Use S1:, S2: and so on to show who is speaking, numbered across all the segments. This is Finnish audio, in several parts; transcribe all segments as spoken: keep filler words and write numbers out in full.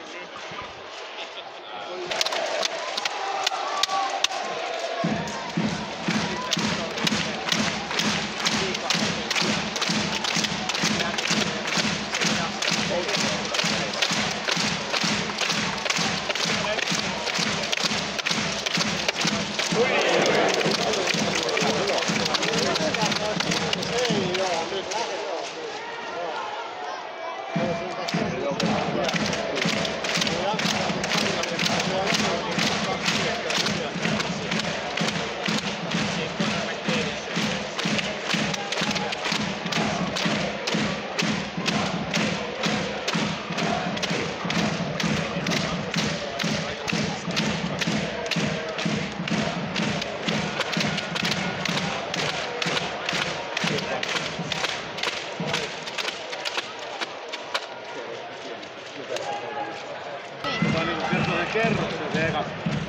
S1: Kerroksen se eka.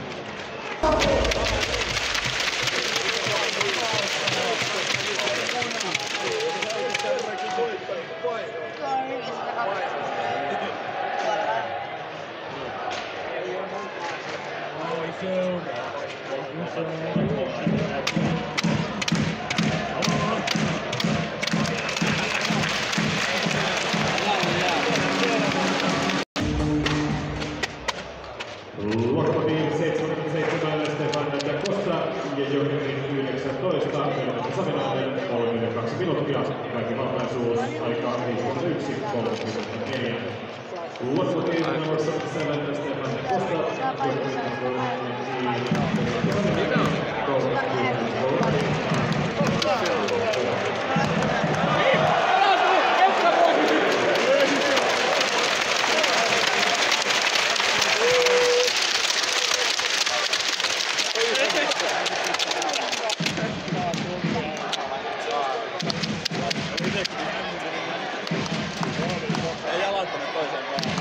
S2: Lokomotiv seitsemänkymmentäseitsemän Stefan Costa ja Jokerin yhdeksäntoista Savinainen kolmekymmentäkaksi minuuttia. Kaikki valtaisuus aika viisikymmentäyksi kolmekymmentäneljä. Lokomotiv seitsemänkymmentäseitsemän Stefan Costa
S1: ei jalanttanut toiseen vaan.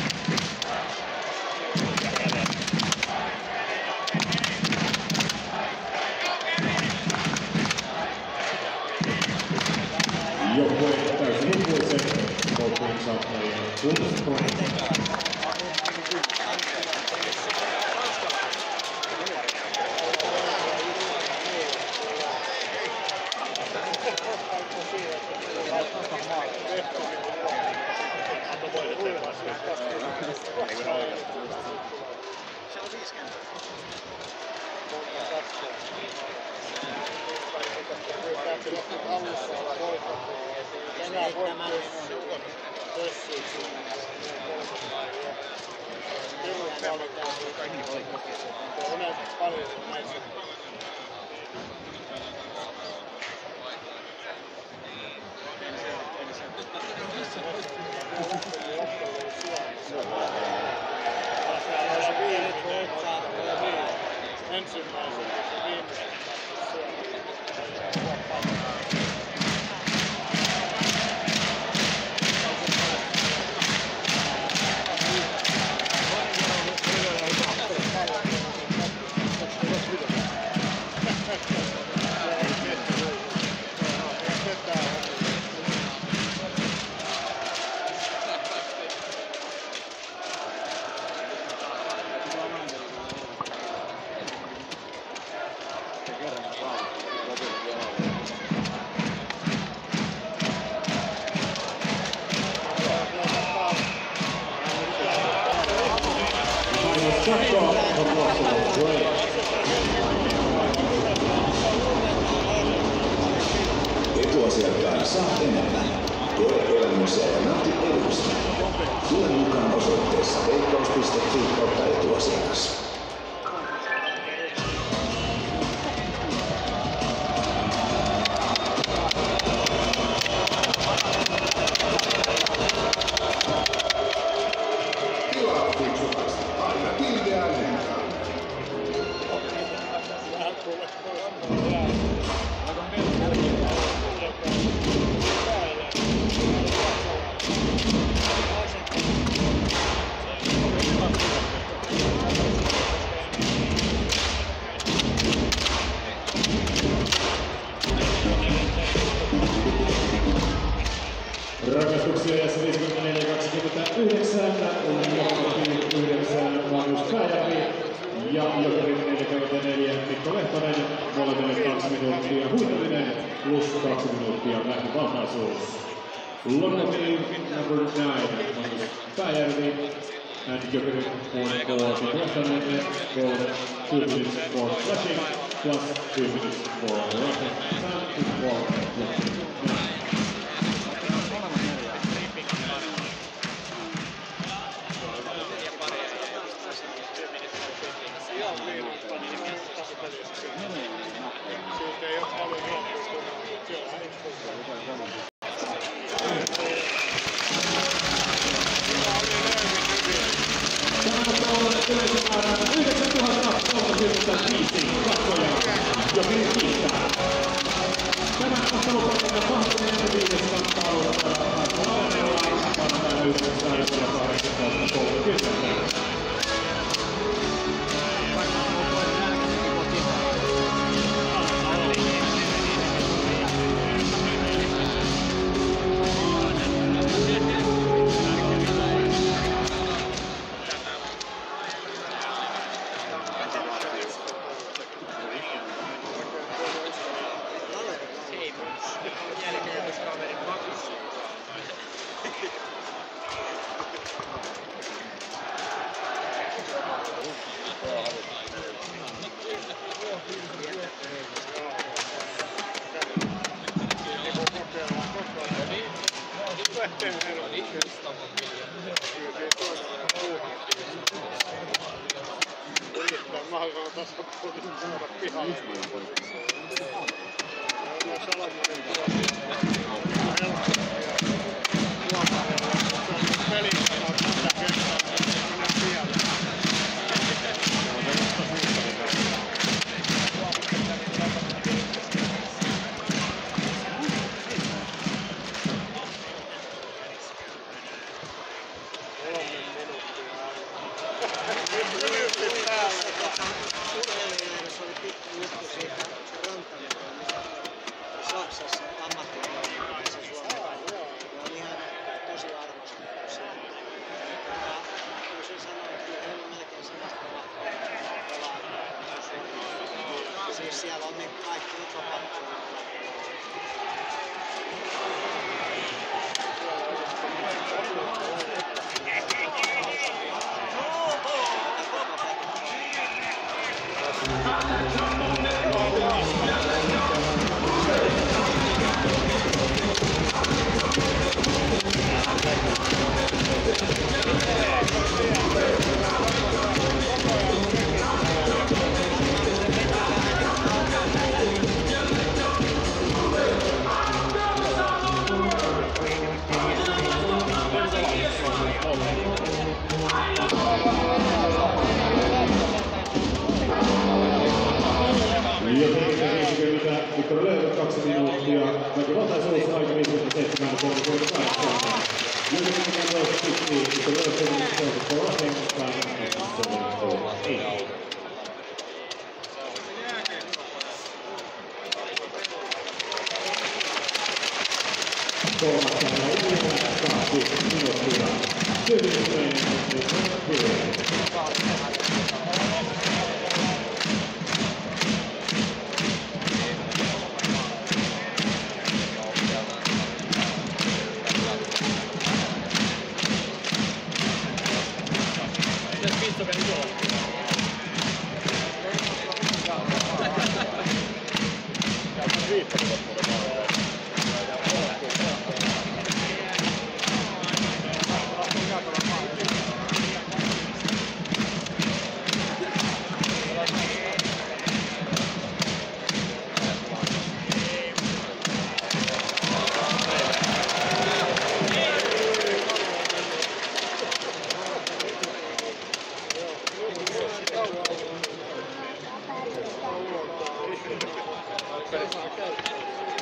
S2: Joukkue täysin lukuisen koukkuunsa kuntosportin.
S3: Se on viisikymmentä. Enää voi myös pössiä sinne. Pirut valitaan. On enää paljon näissä. Ensimmäisen ja viimeisen
S4: Etuasiakkaan saa enemmän. Koe elämyksiä ja nauti eduista. Tule mukaan osoitteessa veikkaus piste fi kautta etuasiakas.
S5: Tilaa fiksukasta aina Tildeään hintaan.
S3: Thank you.
S2: ja Jokerit neljäkymmentäneljä, Mikko Lehtonen, molemmille kaksi minuuttia, Huitaminen plus kaksi minuuttia, lähtövaltaisuus. Lokomotive number nine, Magnus Pääjärvi, and Jokerit one for Mikko Lehtonen, for two minutes for flashing, plus two minutes for running, and for running.
S3: Siitä ei oo paljon helppoa, siellä on yksi.
S2: yhdeksäntuhatta kolmekymmentäviisi katsoja, Jokerit kiittää. Tämän ottelun kaksikymmentäviisi kamppailusta Arvola maanantaina yhdeksästoista ja kahdeksantoista kolmekymmentä.
S6: Saksassa ammattilainen se Suomen on ihan tosi arvostettu siellä. Kyllä se sanoo, että kyllä heillä on melkein sellaista pelaa. Siis siellä on niin kaikki tapahtuu.
S2: Viktor Lööv kaksi minuuttia, väkivaltaisuus aika viisikymmentäseitsemän kolmekymmentäkahdeksan. Jokerit toista pittiin, Viktor Lööv seitsemäntoista for running, seitsemän for eight. Kolmas tällä yhdellä kaksi minuuttia. Tyhjyyteen nyt
S3: Pelissä on käytetty.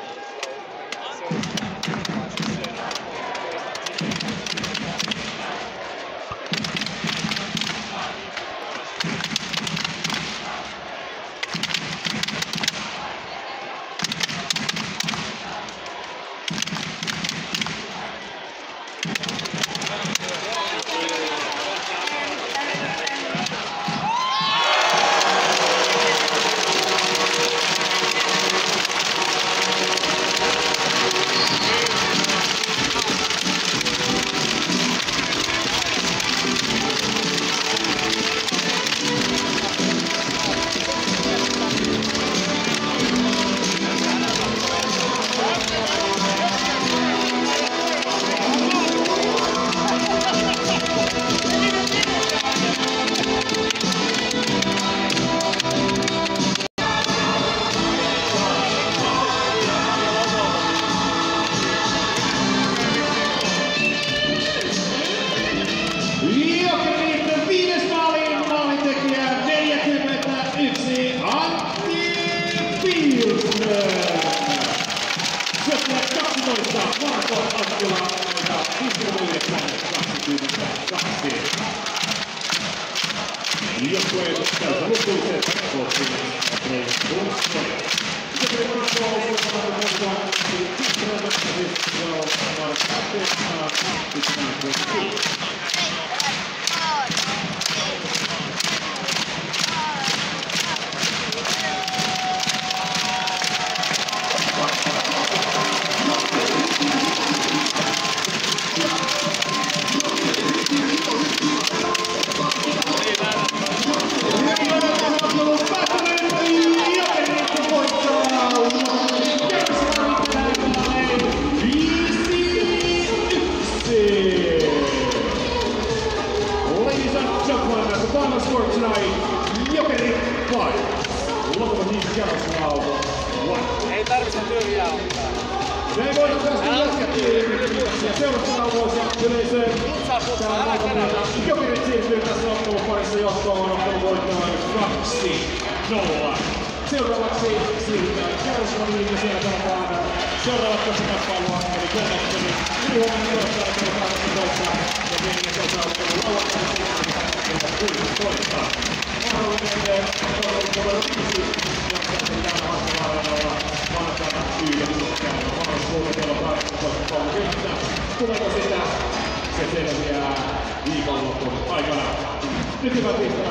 S2: Joukkueen täysin lukuiset kohtiin Andrei Lundström. Joukkueen kannattaa olla mukaan Titträvättäisesti ja Mark Atestaan pitää kohtiin. Final score tonight, Jokeri five. Lokomotiv Jaroslav one.
S1: Ei tarvitse tyhjää ottaa.
S2: Se ei voida tästä jatkaa. Seuraavassa arvoisa yleisö. Täällä Valtameilta Jokerit siirtyy tässä ottelun parissa johtoon. Ottelun voittoon kaksi nolla. Seuraavaksi siirrytään Jaroslaville ja siellä pelataan seuraavat kaksi kappalua. Eli kolmatteli ylihuomenna johtaa kello kahdeksantoista. Ja viimeinen osa-ottelu lauantaina kuusitoista. Mahdollinen numero viisi jatkaa täällä Vastavaranolla maanantaina yhdeksäs marraskuuta kello kahdeksantoista kolmekymmentä. Tuleeko sitä? Se selviää viikonlopun aikana. Nyt hyvät